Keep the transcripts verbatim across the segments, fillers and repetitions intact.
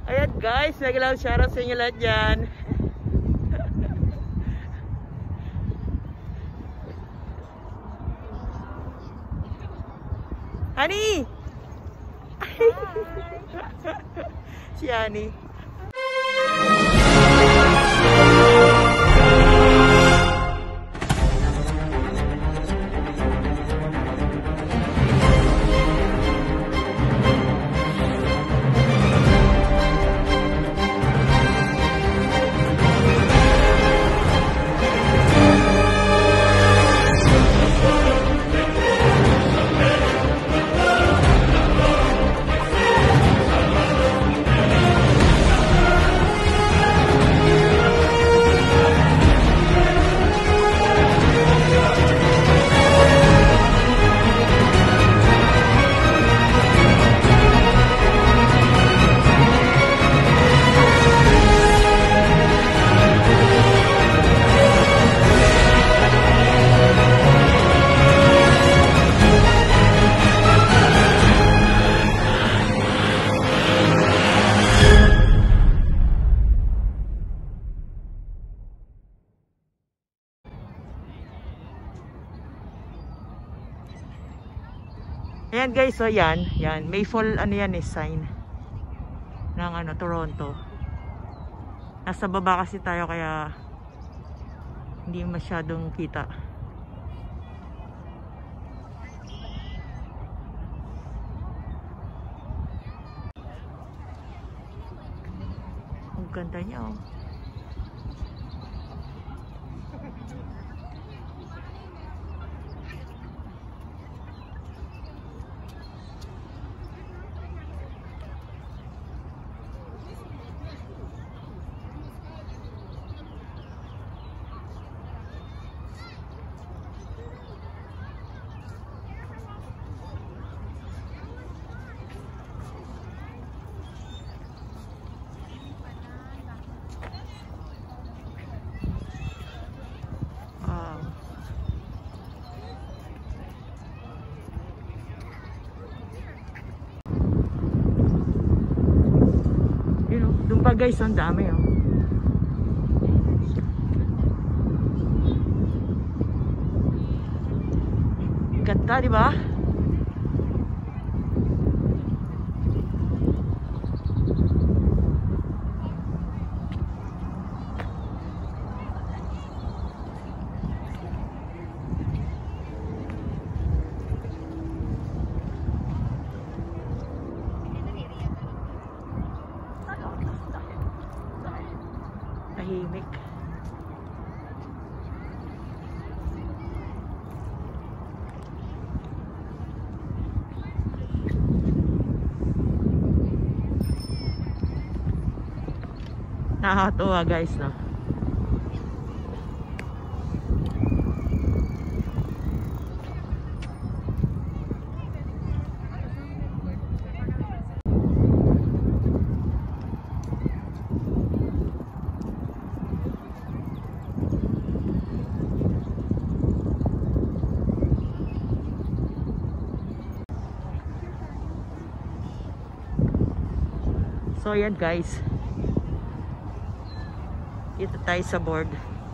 Ayan guys, naglaw shoutout sa inyo lahat dyan. Ani! Si Ani. Ayan guys, so yan, yan, Mayfall ano yan eh, sign ng ano, Toronto. Nasa baba kasi tayo kaya hindi masyadong kita. Ang ganda niya oh. Doon pa guys, ang dami oh. Ganda, di ba? Tahimik. Nakakatuwa guys, no? So yan guys, dito tayo sa board.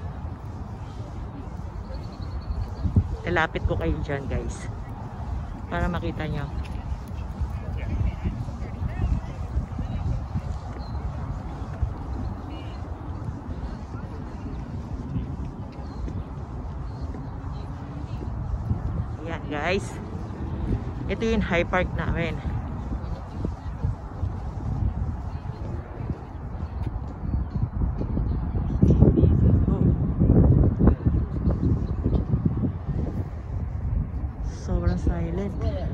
Lalapit ko kayo dyan guys para makita nyo. Yan guys, ito yung high park namin. Sobrang silent.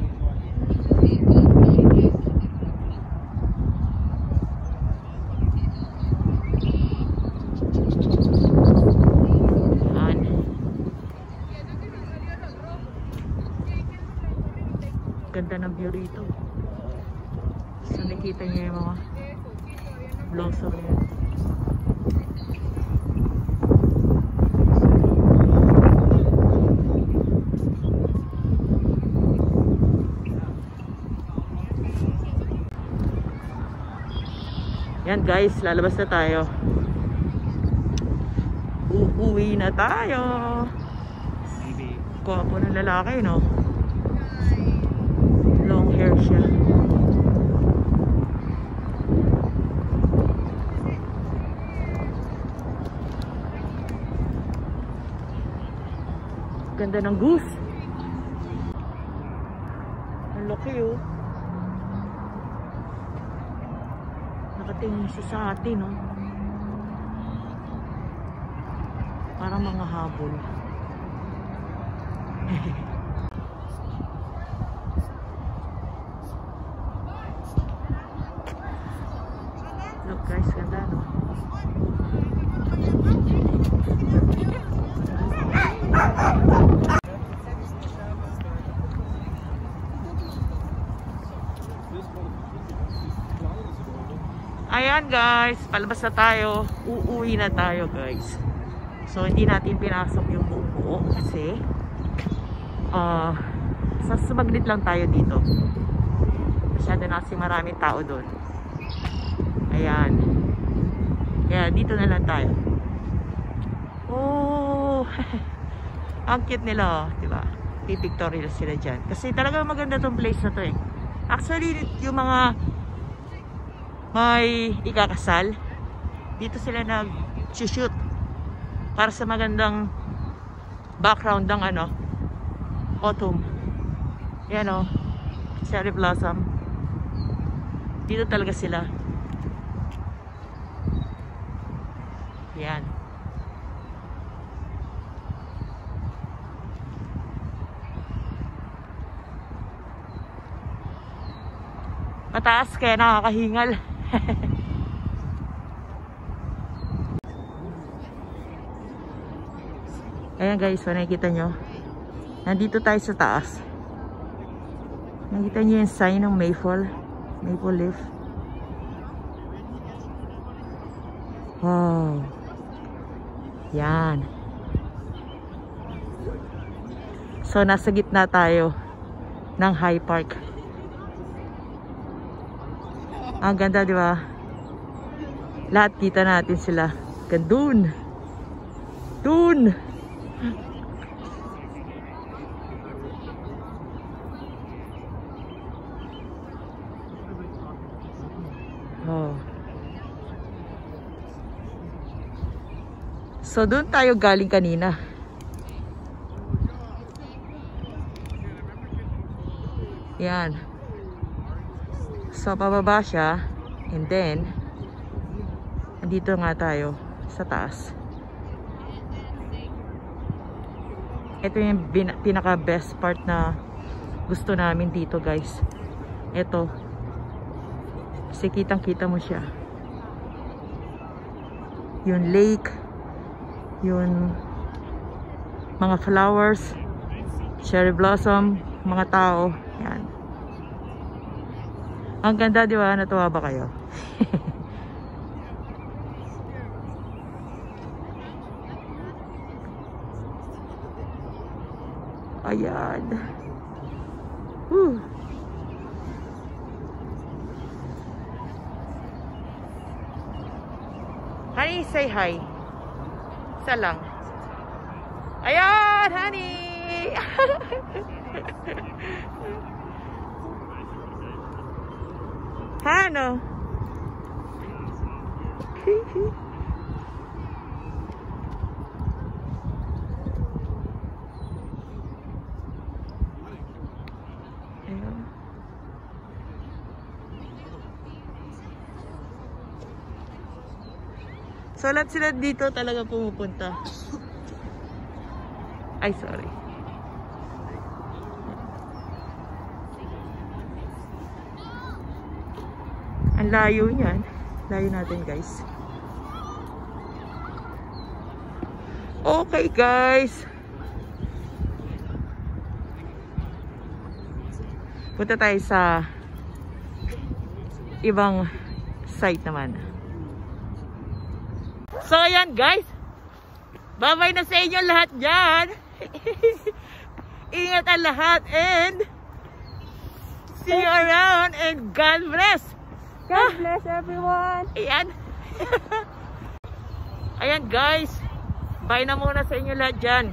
Yan. Ganda ng view rito. So nakita niyo yung mga blossom yan. Yan guys, lalabas na tayo. Uuwi na tayo. Gwapo ng lalaki, no? Long hair siya. Ganda ng goose. Ang laki, oh. Nakatingin siya sa atin, no? Parang mga habol. Look guys, ganda, no? Ayan guys, palabas na tayo. Uuwi na tayo guys. So hindi natin pinasok yung buong buo kasi uh, sa sumaglit lang tayo dito. Masyado na kasi maraming tao doon. Ayan. Kaya dito na lang tayo. Oh, ang cute nila, diba? Pipictorial sila dyan. Kasi talaga maganda tong place na to eh. Actually, yung mga may ikakasal, dito sila nag-shoot para sa magandang background ng ano, autumn. Yan o, cherry blossom. Dito talaga sila. Yan. Mataas kaya nakakahingal. Ayan guys, so nakikita nyo, nandito tayo sa taas. Nakikita nyo yung sign ng maple maple leaf. Wow, yan. So nasa gitna tayo ng High Park. Ang ganda, di ba? Lahat kita natin sila. Gandun. Dun. Oh. So dun tayo galing kanina. Yan. So pababa siya, and then andito nga tayo sa taas. Ito yung pinaka best part na gusto namin dito guys. Ito, kasi kitang kita mo siya, yung lake, yung mga flowers, cherry blossom, mga tao. Yan. Ang ganda, di ba? Natuwa ba kayo? Ayan. Woo. Honey, say hi. Isa lang. Ayan, honey! Ano? Ayun. So lahat sila dito talaga pumupunta. Ay, sorry. Ang layo niyan. Layo natin guys. Okay guys. Punta tayo sa ibang site naman. So ayan guys. Bye-bye na sa inyo lahat dyan. Ingat ang lahat and see you around and God bless. God bless everyone. Ayan. Ayan guys. Bye na muna sa inyo lahat dyan.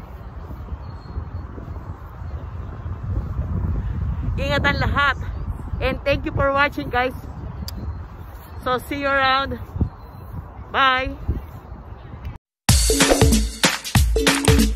Ingatan lahat. And thank you for watching guys. So see you around. Bye.